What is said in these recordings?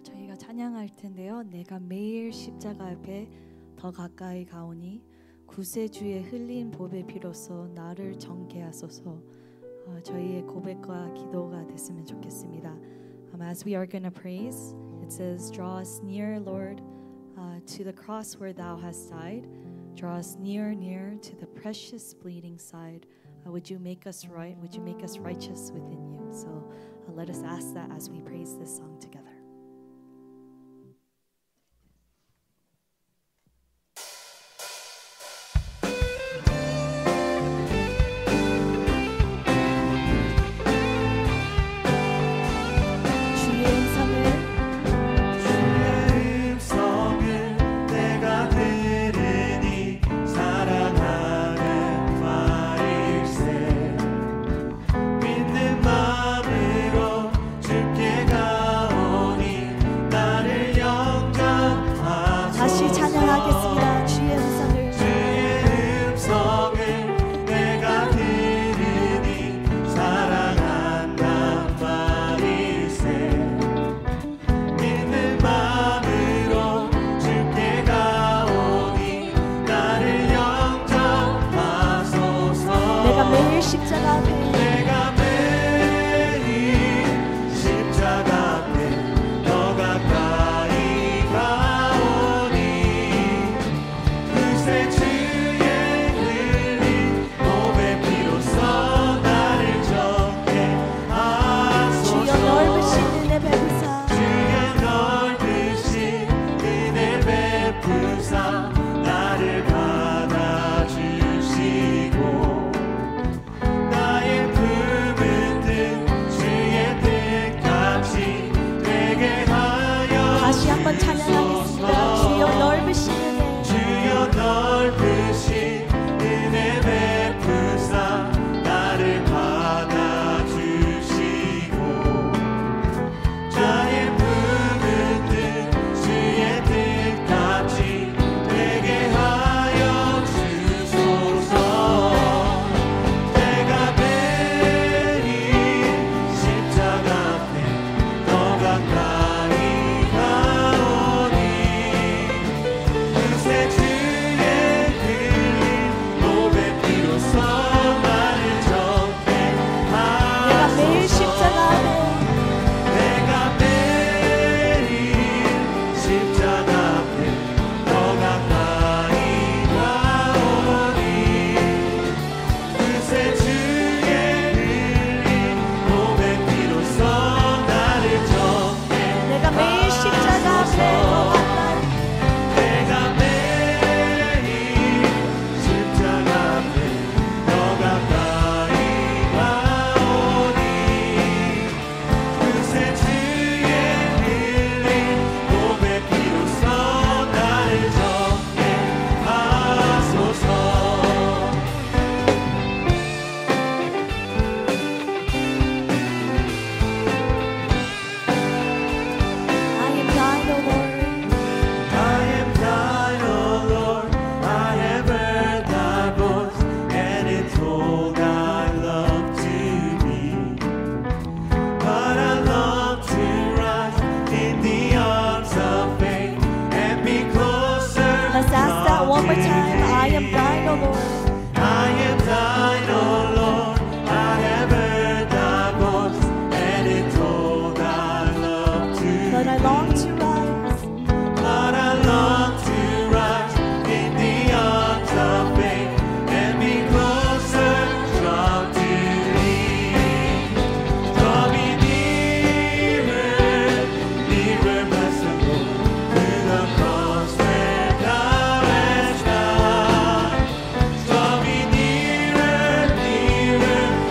저희가 찬양할 텐데요. 내가 매일 십자가 앞에 더 가까이 가오니 구세주의 흘린 보배 피로써 나를 정케 하소서. 저희의 고백과 기도가 됐으면 좋겠습니다. As we are going to praise, it says, "Draw us near, Lord, to the cross where Thou hast died. Draw us near, near to the precious bleeding side. Would you make us right? Would you make us righteous within You?" So let us ask that as we praise this song together.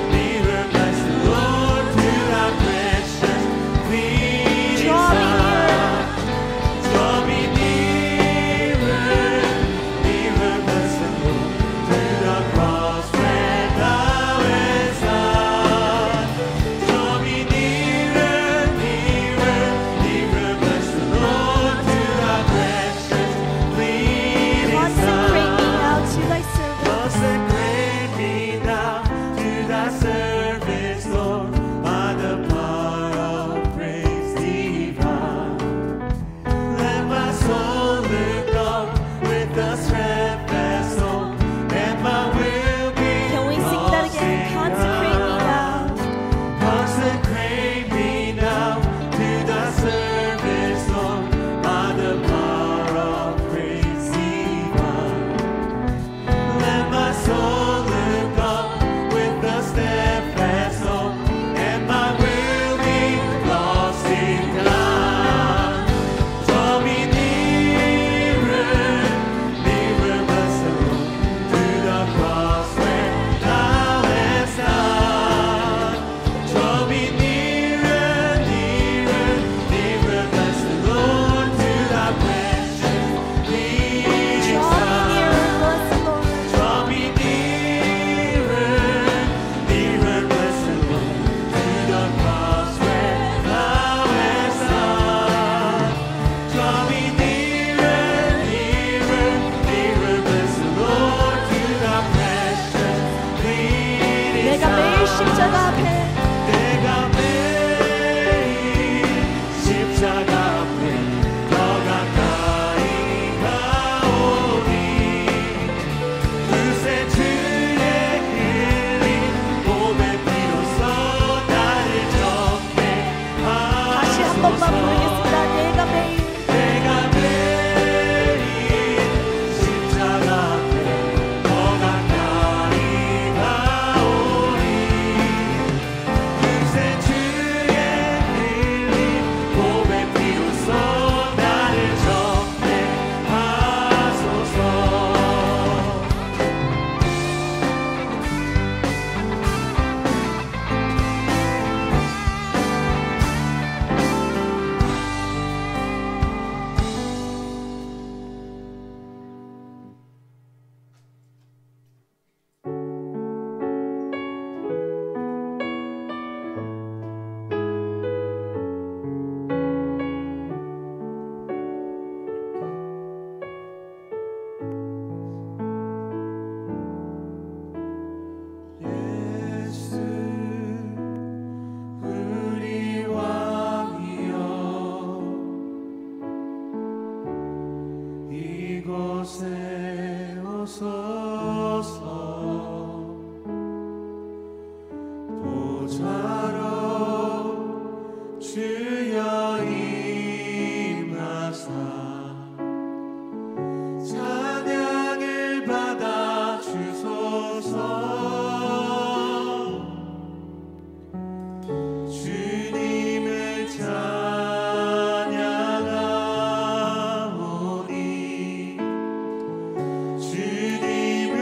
Draw me near. 번만 부르겠습니다. 내가 매일 십자가 앞에 더 가까이 가오니 그새 주의 흘린 보배 피로써 나를 정죄하소서. 예수 우리 왕이여 이곳에 오소서. 보좌로 주여 임하사 찬양을 받아 주소서. 주님을 찬양하오니 주님을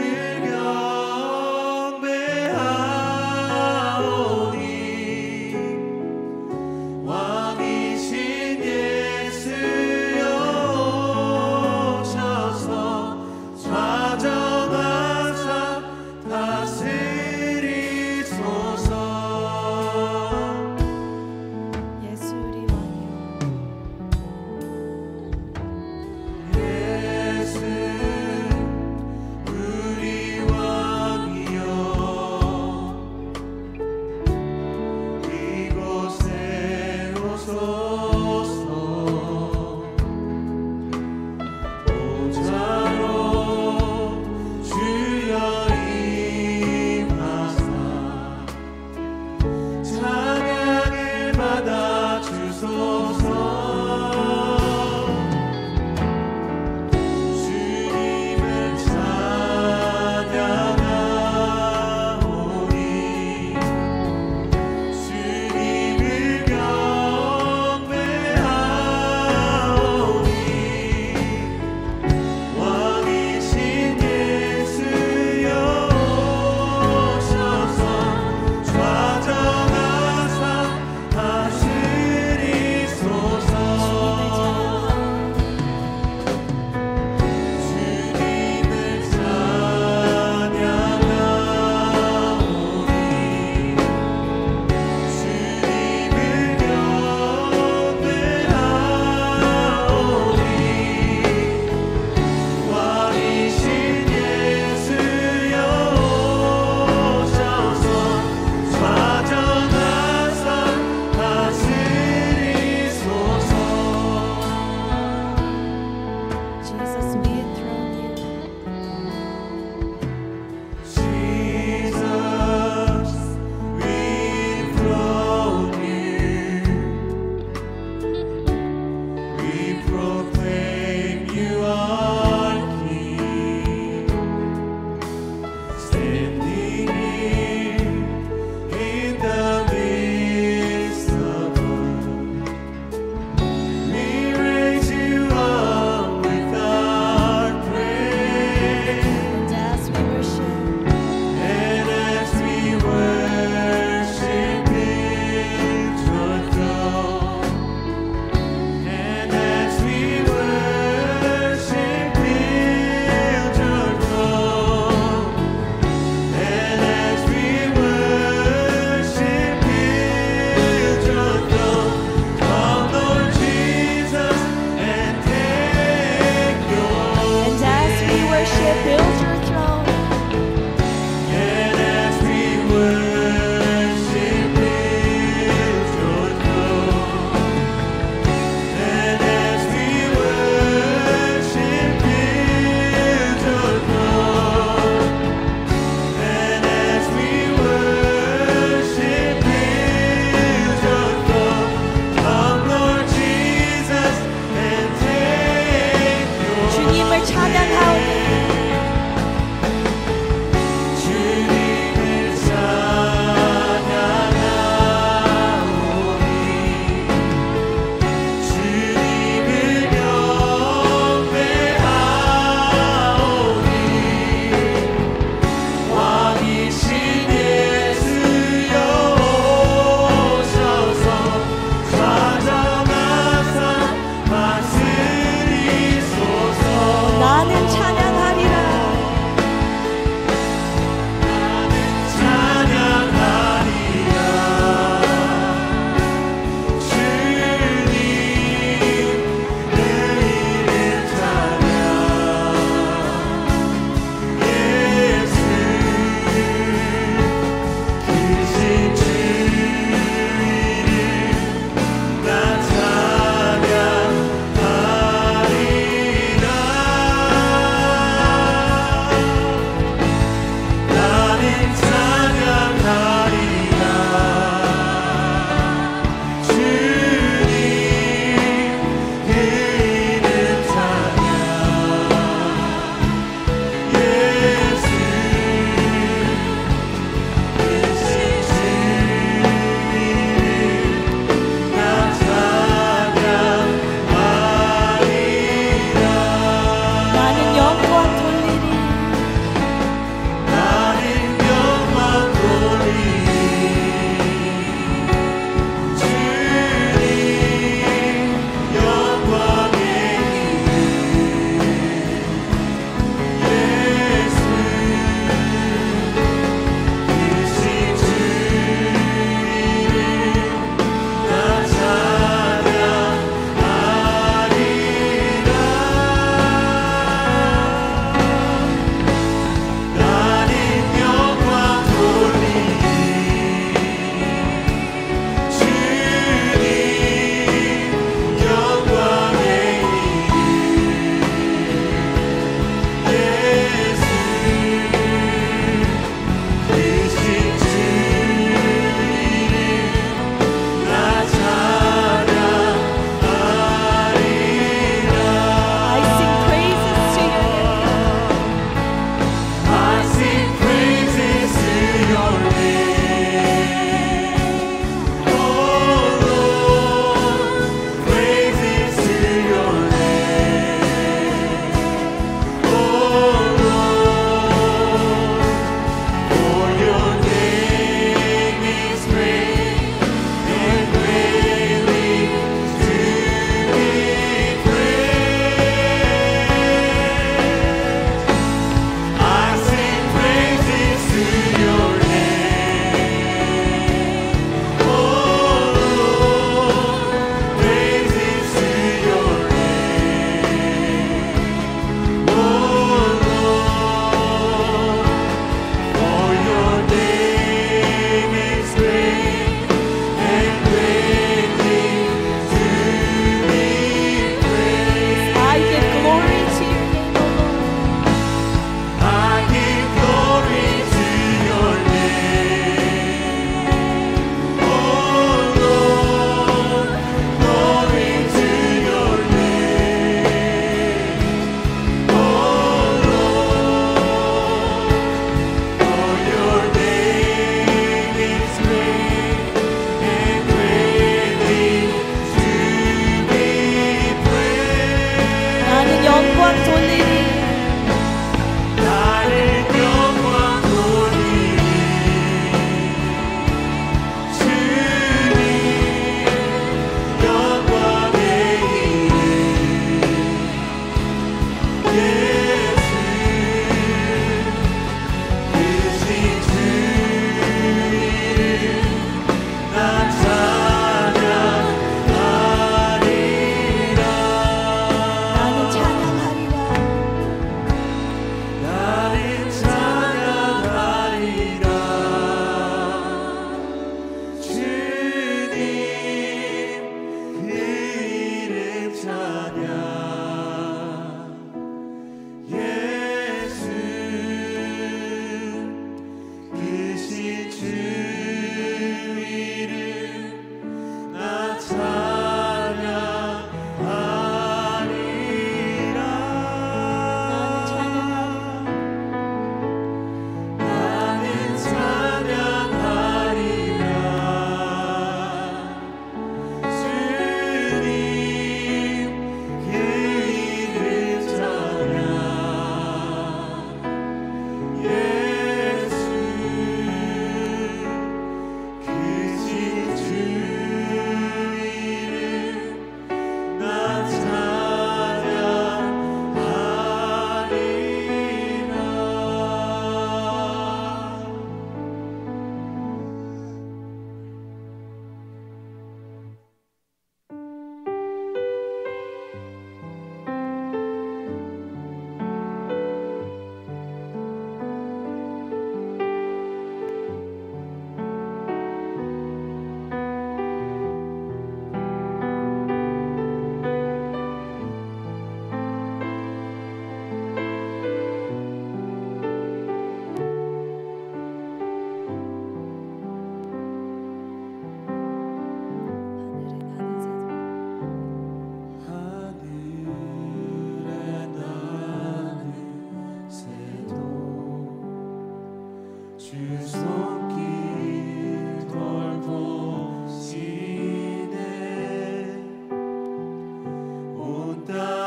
경배하오니 왕이신 예수여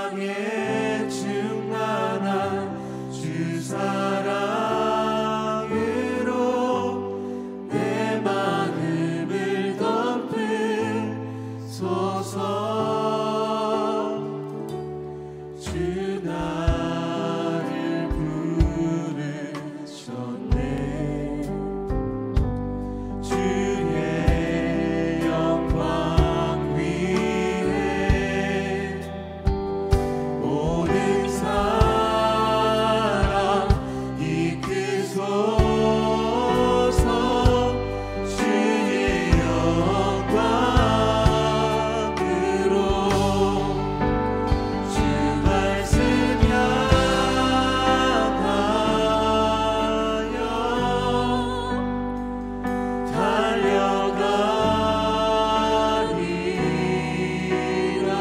사랑에 충만한 주 사랑으로 내 마음을 덮으소서. 주 나를 부르셨네. 주의 영광 위에 모든 사람 이끄소서. 주의 영광으로 주 말씀 향하여 달려가리라.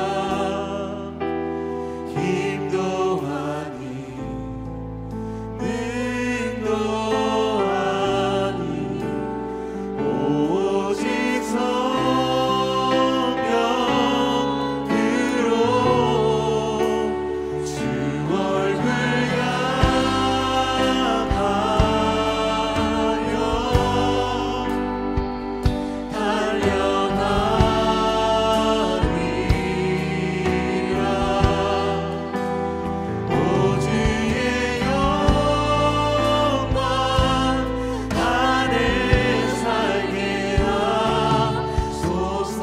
힘도 아니 능도 아니 오직 성령으로 주 얼굴 향하여 달려가리라. 오 주의 영광 안에 살게 하소서.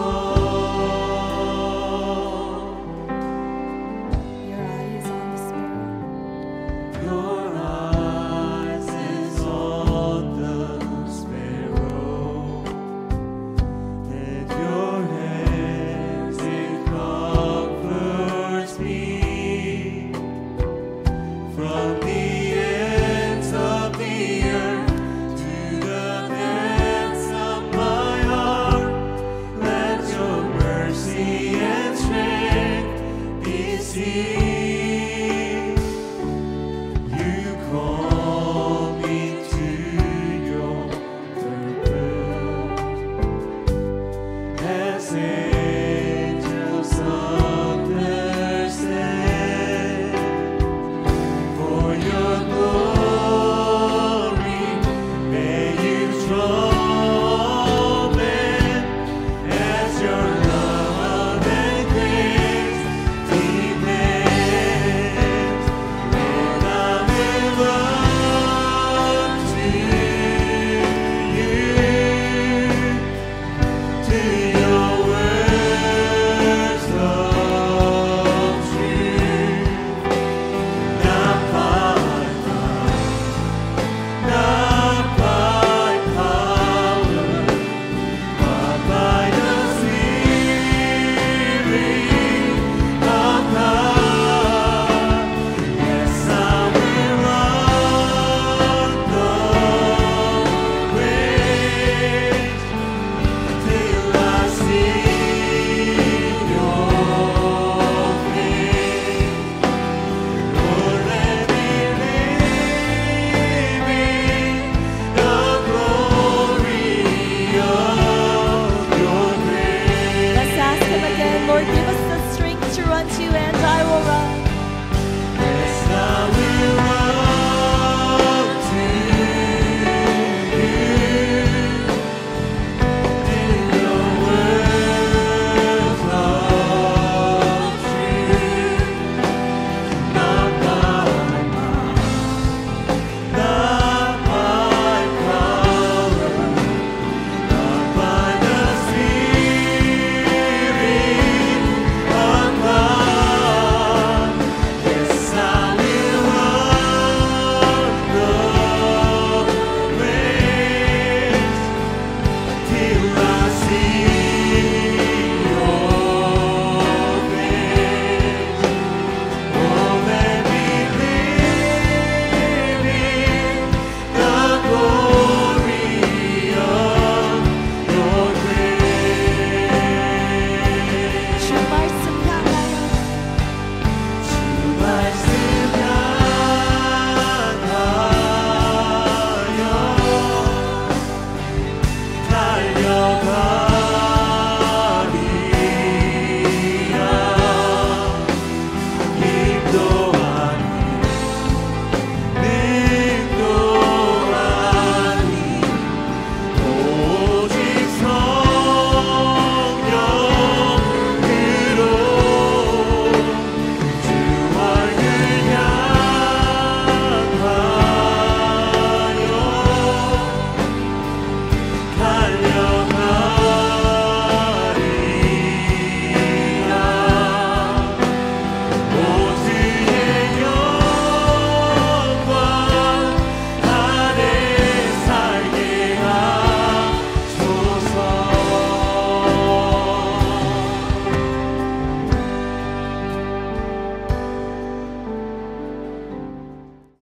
Your eyes on the sparrow. Your eyes is on the sparrow, and your hands it comforts me. From the ends of the earth to the depths of my heart, let your mercy and strength be seen. You call me to your purpose, as angels understand. For your glory, may you draw men as your love and grace demands. And I will look to your words of truth. Not by might, not by power, but by the Spirit of God. Yes, I will run the race till I see your face. Lord, let me live in the glory of your grace. Let's ask Him again, Lord, give us the strength to run to